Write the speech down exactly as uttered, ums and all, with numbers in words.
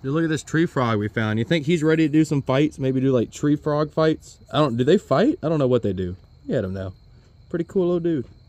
Dude, look at this tree frog we found. You think he's ready to do some fights? Maybe do like tree frog fights? I don't, do they fight? I don't know what they do. Look at him now. Pretty cool little dude.